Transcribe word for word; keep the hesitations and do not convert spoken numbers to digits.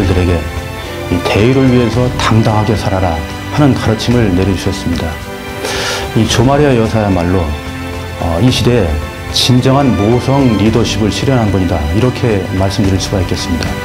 아들들에게 이 대의를 위해서 당당하게 살아라 하는 가르침을 내려주셨습니다. 이 조마리아 여사야말로 어, 이 시대에 진정한 모성 리더십을 실현한 분이다, 이렇게 말씀드릴 수가 있겠습니다.